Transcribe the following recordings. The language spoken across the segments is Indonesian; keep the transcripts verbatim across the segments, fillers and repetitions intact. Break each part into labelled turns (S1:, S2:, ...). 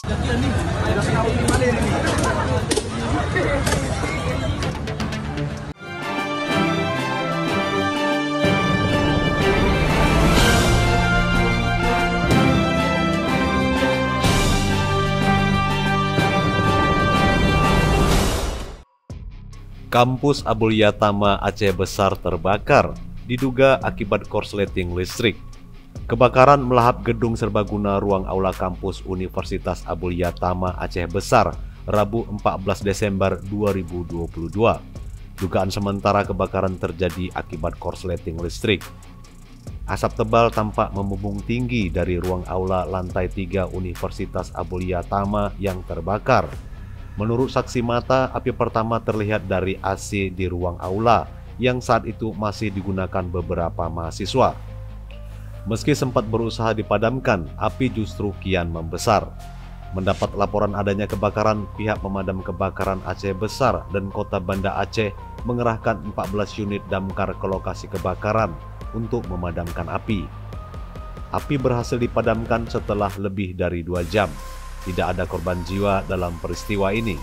S1: Kampus Abulya-Tama Aceh Besar terbakar, diduga akibat korsleting listrik. Kebakaran melahap gedung serbaguna ruang aula kampus Universitas Abulya-Tama Aceh Besar, Rabu empat belas Desember dua ribu dua puluh dua. Dugaan sementara kebakaran terjadi akibat korsleting listrik. Asap tebal tampak membumbung tinggi dari ruang aula lantai tiga Universitas Abulya-Tama yang terbakar. Menurut saksi mata, api pertama terlihat dari A C di ruang aula yang saat itu masih digunakan beberapa mahasiswa. Meski sempat berusaha dipadamkan, api justru kian membesar. Mendapat laporan adanya kebakaran, pihak pemadam kebakaran Aceh Besar dan Kota Banda Aceh mengerahkan empat belas unit damkar ke lokasi kebakaran untuk memadamkan api. Api berhasil dipadamkan setelah lebih dari dua jam. Tidak ada korban jiwa dalam peristiwa ini.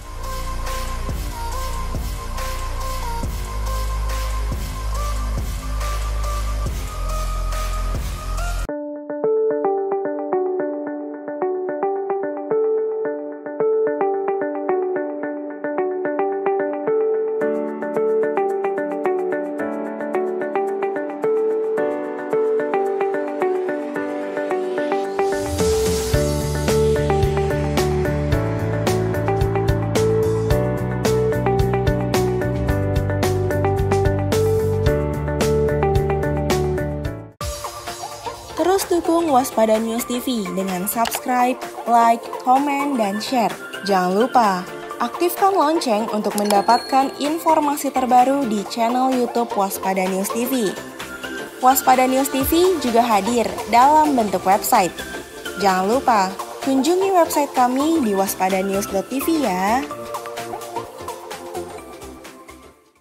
S2: Terus dukung Waspada News T V dengan subscribe, like, komen, dan share. Jangan lupa aktifkan lonceng untuk mendapatkan informasi terbaru di channel YouTube Waspada News T V. Waspada News T V juga hadir dalam bentuk website. Jangan lupa kunjungi website kami di waspadanews dot t v ya.